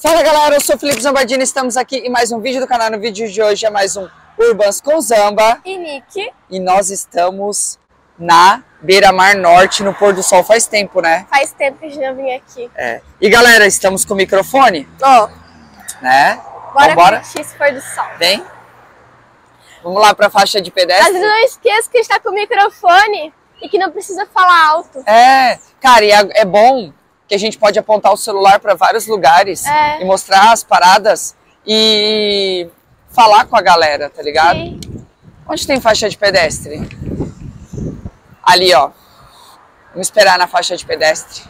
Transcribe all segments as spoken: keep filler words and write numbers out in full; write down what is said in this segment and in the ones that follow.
Fala galera, eu sou o Felipe Zambardini, estamos aqui em mais um vídeo do canal. No vídeo de hoje é mais um Urbans com Zamba e Nick. E nós estamos na Beira-Mar Norte, no pôr do sol. Faz tempo, né? Faz tempo que a gente não vim aqui. É. E galera, estamos com o microfone, Ó, né? bora Vambora? curtir esse pôr do sol. Vem. Vamos lá pra faixa de pedestre. Mas não esqueça que a gente tá com o microfone e que não precisa falar alto. É, cara, e é é bom que a gente pode apontar o celular para vários lugares É. e mostrar as paradas e falar com a galera, tá ligado? Sim. Onde tem faixa de pedestre? Ali, ó. Vamos esperar na faixa de pedestre.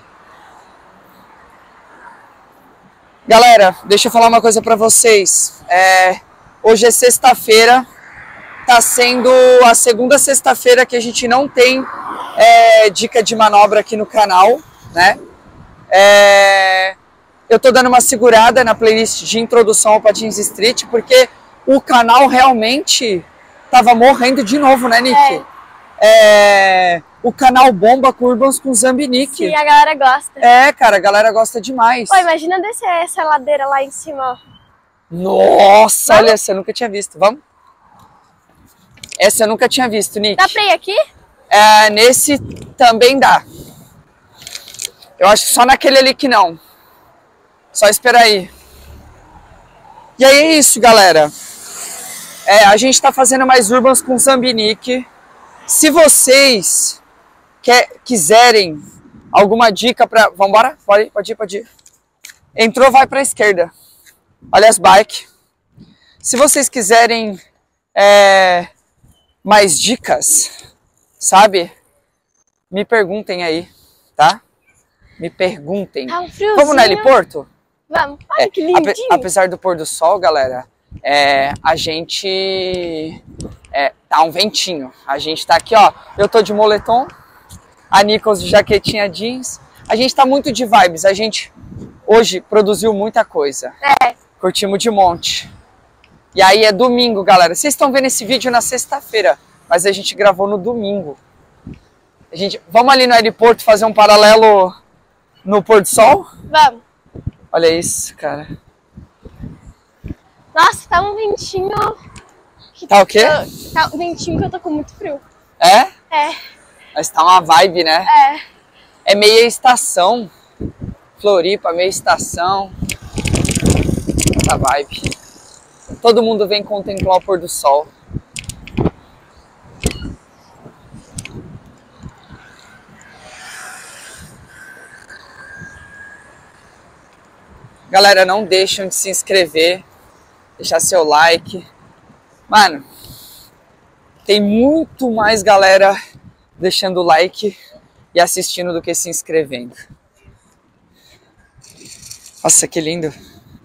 Galera, deixa eu falar uma coisa pra vocês. É, hoje é sexta-feira. Tá sendo a segunda sexta-feira que a gente não tem é, dica de manobra aqui no canal, né? É, eu tô dando uma segurada na playlist de introdução ao Patins Street, porque o canal realmente tava morrendo de novo, né, Nick? É. É, o canal bomba com Urbans com Zamba e Nick. Sim, a galera gosta. É, cara, a galera gosta demais. Pô, imagina descer essa ladeira lá em cima, ó. Nossa, Vamos? olha, essa eu nunca tinha visto. Vamos? Essa eu nunca tinha visto, Nick. Dá pra ir aqui? É, nesse também dá. Eu acho que só naquele ali que não. Só esperar aí. E aí é isso, galera. É, a gente tá fazendo mais Urbans com Zamba e Nick. Se vocês quer, quiserem alguma dica pra... Vambora? Pode ir, pode ir, pode ir. Entrou, vai pra esquerda. Olha as bikes. Se vocês quiserem é, mais dicas, sabe? Me perguntem aí, tá? Me perguntem. Tá um friozinho. Vamos no heliporto? Vamos. Olha É, que lindinho. ape- apesar do pôr do sol, galera, é, a gente... É, tá um ventinho. A gente tá aqui, ó. Eu tô de moletom. A Nichols de jaquetinha jeans. A gente tá muito de vibes. A gente hoje produziu muita coisa. É. Curtimos de monte. E aí é domingo, galera. Vocês estão vendo esse vídeo na sexta-feira, mas a gente gravou no domingo. A gente... Vamos ali no aeroporto fazer um paralelo no pôr do sol? Vamos. Olha isso, cara. Nossa, tá um ventinho... que Tá o quê? tô- Tá um ventinho que eu tô com muito frio. É? É, Mas tá uma vibe, né? é. É meia estação. Floripa, meia estação. Essa vibe. Todo mundo vem contemplar o pôr do sol. Galera, não deixam de se inscrever, deixar seu like. Mano, tem muito mais galera deixando like e assistindo do que se inscrevendo. Nossa, que lindo.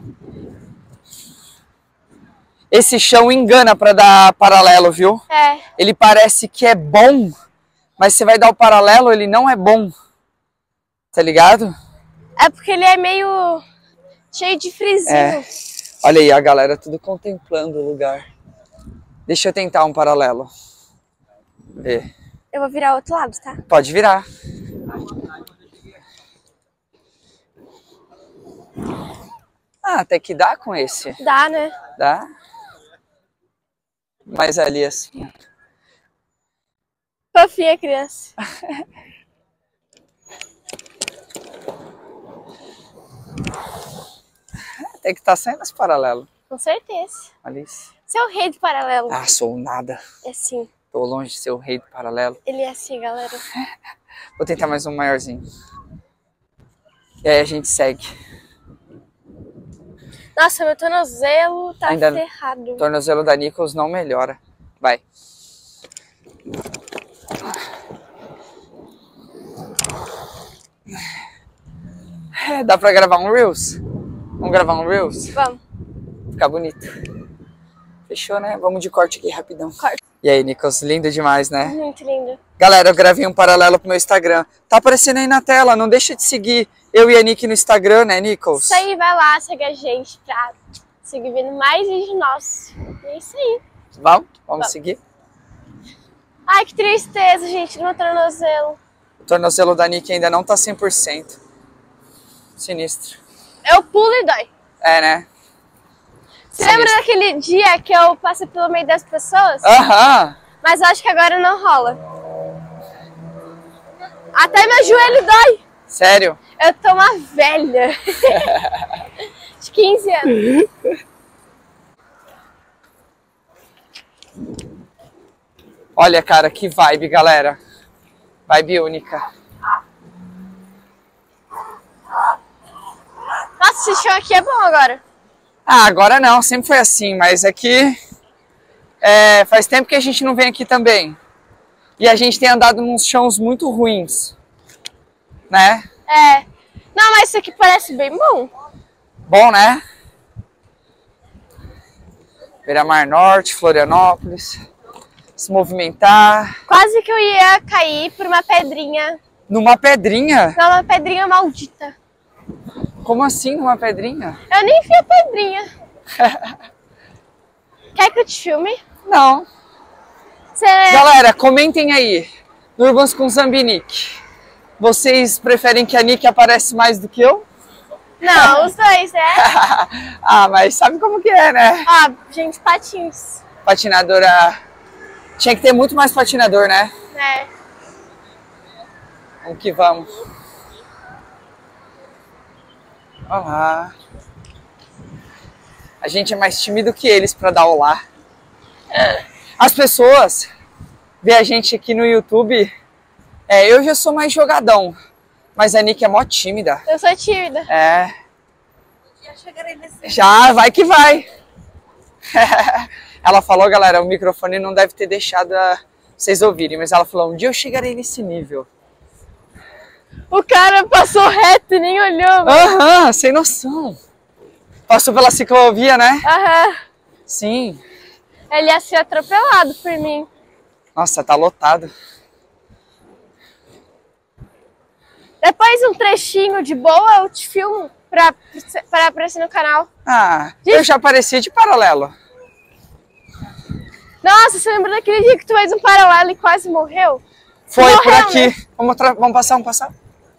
Esse chão engana pra dar paralelo, viu? É. Ele parece que é bom, mas você vai dar o paralelo, ele não é bom. Tá ligado? É porque ele é meio cheio de frisinho. É. Olha aí, a galera tudo contemplando o lugar. Deixa eu tentar um paralelo. Vê. Eu vou virar o outro lado, tá? Pode virar. Ah, até que dá com esse. Dá, né? Dá? Mas ali assim. Fofinha criança. Até que tá saindo esse paralelo. Com certeza. Olha isso. Você é o rei do paralelo. Ah, sou nada. É assim. Tô longe de ser o rei do paralelo. Ele é assim, galera. Vou tentar mais um maiorzinho. E aí a gente segue. Nossa, meu tornozelo tá Ainda não. ferrado. O tornozelo da Nichols não melhora. Vai. É, dá pra gravar um Reels? Vamos gravar um Reels? Vamos. Ficar bonito. Fechou, né? Vamos de corte aqui rapidão. Corte. E aí, Nichols, lindo demais, né? Muito lindo. Galera, eu gravei um paralelo pro meu Instagram. Tá aparecendo aí na tela, não deixa de seguir eu e a Nick no Instagram, né, Nichols? Isso aí, vai lá, segue a gente pra seguir vendo mais vídeos nossos. E é isso aí. Vamos? Vamos, Vamos. seguir? Ai, que tristeza, gente, no meu tornozelo. O tornozelo da Nick ainda não tá cem por cento. Sinistro. Eu pulo e dói. É, né? Você lembra daquele dia que eu passei pelo meio das pessoas? Aham. Mas eu acho que agora não rola. Até meu joelho dói. Sério? Eu tô uma velha. De quinze anos. Olha, cara, que vibe, galera. Vibe única. Nossa, esse show aqui é bom agora. Ah, agora não, sempre foi assim, mas aqui é, faz tempo que a gente não vem aqui também. E a gente tem andado nos chãos muito ruins, né? É. Não, mas isso aqui parece bem bom. Bom, né? Beira-Mar Norte, Florianópolis. Se movimentar. Quase que eu ia cair por uma pedrinha. Numa pedrinha? Não, uma pedrinha maldita. Como assim numa pedrinha? Eu nem vi a pedrinha. Quer que eu te filme? Não. Você... Galera, comentem aí. No Urbans com Zambinique. Vocês preferem que a Nick aparece mais do que eu? Não, os dois, né? Ah, mas sabe como que é, né? Ah, gente, patins. Patinadora... Tinha que ter muito mais patinador, né? É. Vamos que vamos. Olha lá. A gente é mais tímido que eles pra dar olá. As pessoas veem a gente aqui no YouTube. É, eu já sou mais jogadão. Mas a Nick é mó tímida. Eu sou tímida. É. Já chegarei nesse... Já, vai que vai. Ela falou, galera, o microfone não deve ter deixado a... vocês ouvirem, mas ela falou, um dia eu chegarei nesse nível. O cara passou reto e nem olhou. Aham, sem noção. Passou pela ciclovia, né? Aham. Sim. Ele ia ser atropelado por mim. Nossa, tá lotado. Depois um trechinho de boa eu te filmo pra, pra aparecer no canal. Ah, eu já apareci de paralelo. Nossa, você lembra daquele dia que tu fez um paralelo e quase morreu? Foi Morreu, por aqui. Né? Vamos, vamos passar, vamos passar.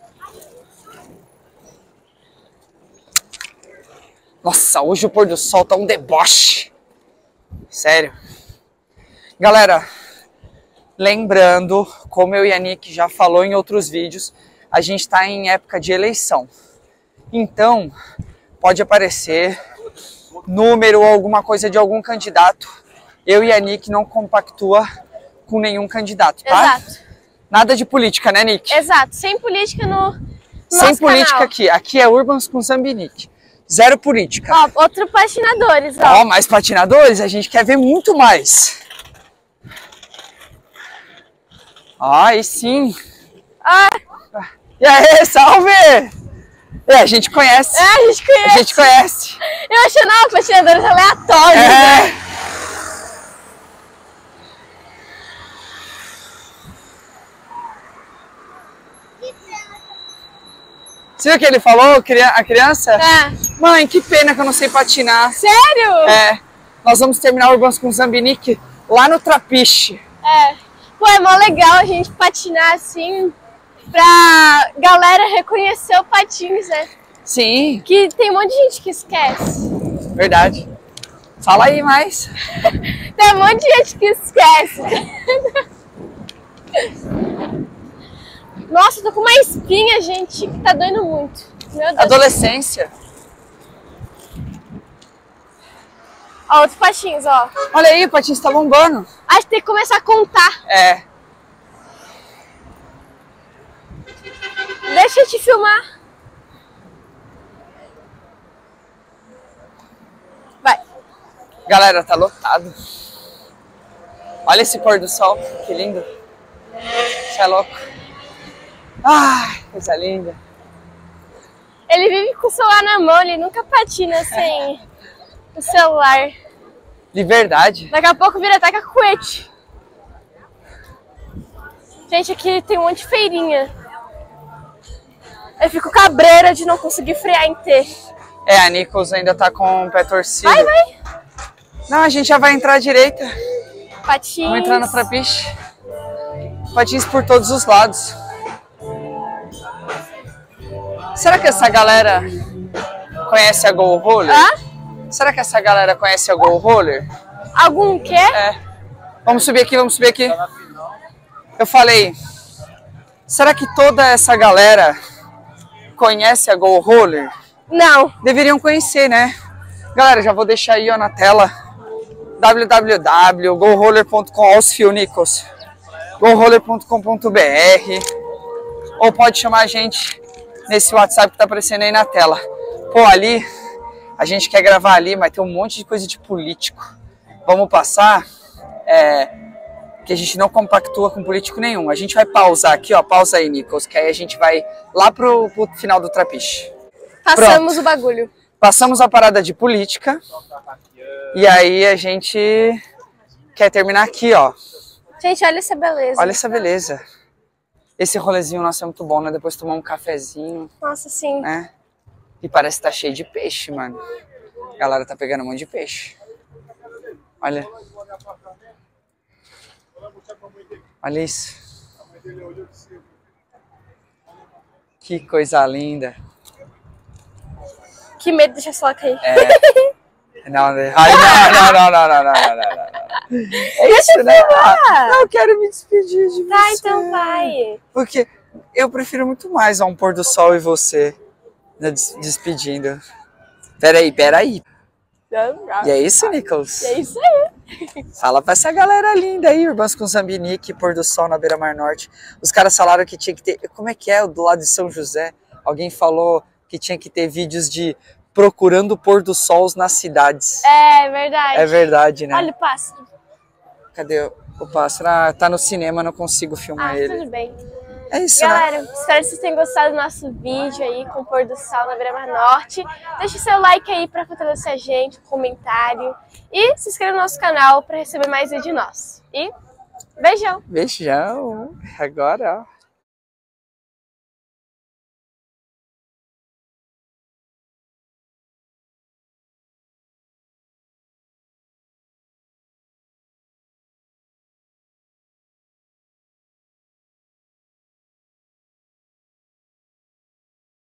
Nossa, hoje o pôr do sol tá um deboche. Sério. Galera, lembrando, como eu e a Nick já falou em outros vídeos, a gente está em época de eleição. Então, pode aparecer número ou alguma coisa de algum candidato. Eu e a Nick não compactua com nenhum candidato, tá? Exato. Nada de política, né, Nick? Exato. Sem política no, no Sem nosso política canal. aqui. Aqui é Urbans com Zambinique. Zero política. Ó, outro patinadores, ó. Ó, mais patinadores, a gente quer ver muito mais. Ai, sim. Ah, E aí, salve! É, a gente conhece. é, a gente conhece. A gente conhece. Eu achei, não, patinadores aleatórios, É. né? Você viu o que ele falou, a criança? É. Mãe, que pena que eu não sei patinar. Sério? É, nós vamos terminar o Urbans com Zambinique lá no Trapiche. É. Pô, é mó legal a gente patinar assim, pra galera reconhecer o patins, né? Sim, Que tem um monte de gente que esquece. verdade. Fala aí mais. Tem um monte de gente que esquece. Nossa, eu tô com uma espinha, gente, que tá doendo muito. Meu Deus. Adolescência. Ó, outros patins, ó. Olha aí, o patins tá bombando. Acho que tem que começar a contar. É. Deixa eu te filmar. Vai. Galera, tá lotado. Olha esse pôr do sol, que lindo. Você é louco. Ai, coisa linda. Ele vive com o celular na mão, ele nunca patina sem o celular. De verdade. Daqui a pouco vira até cacuete. Gente, aqui tem um monte de feirinha. Eu fico cabreira de não conseguir frear em T. É, a Nichols ainda tá com o pé torcido. Vai, vai. Não, a gente já vai entrar à direita. Patins. Vamos entrar na Trapiche. Patins por todos os lados. Será que essa galera conhece a Go Roller? Hã? Será que essa galera conhece a Go Roller? Algum quê? É. Vamos subir aqui, vamos subir aqui. Eu falei, será que toda essa galera conhece a Go Roller? Não. Deveriam conhecer, né? Galera, já vou deixar aí ó, na tela w w w ponto go roller ponto com, olha os fios, Nichols. go roller ponto com ponto b r, ou pode chamar a gente nesse WhatsApp que tá aparecendo aí na tela. Pô, ali, a gente quer gravar ali, mas tem um monte de coisa de político. Vamos passar, é, que a gente não compactua com político nenhum. A gente vai pausar aqui, ó, pausa aí, Nichols, que aí a gente vai lá pro, pro final do Trapiche. Passamos Pronto. o bagulho. Passamos a parada de política, e aí a gente quer terminar aqui, ó. Gente, olha essa beleza. Olha essa beleza. Esse rolezinho nosso é muito bom, né? Depois tomar um cafezinho, Nossa, sim. né? E parece que tá cheio de peixe, mano. A galera tá pegando um monte de peixe. Olha. Olha isso. Que coisa linda. Que medo, deixa só cair. É. Não, ai, não, não, não, não, não, não, não, não. É isso, né? Não, eu quero me despedir de você. Tá, então vai. Porque eu prefiro muito mais a um pôr do sol e você né, des despedindo. Peraí, peraí. E é isso, Nichols? É isso aí. Fala pra essa galera linda aí, Urbans com Zambinique, pôr do sol na Beira-Mar Norte. Os caras falaram que tinha que ter... Como é que é, do lado de São José? Alguém falou que tinha que ter vídeos de procurando o pôr do sol nas cidades. É verdade. É verdade, né? Olha o pássaro. Cadê o, o pássaro? Ah, tá no cinema, não consigo filmar Ah, ele. tudo bem. É isso, Galera, né? espero que vocês tenham gostado do nosso vídeo aí com o pôr do sol na Beira-Mar Norte. Deixe seu like aí para fortalecer a gente, um comentário. E se inscreva no nosso canal para receber mais vídeo nosso. E beijão! Beijão. Agora, ó.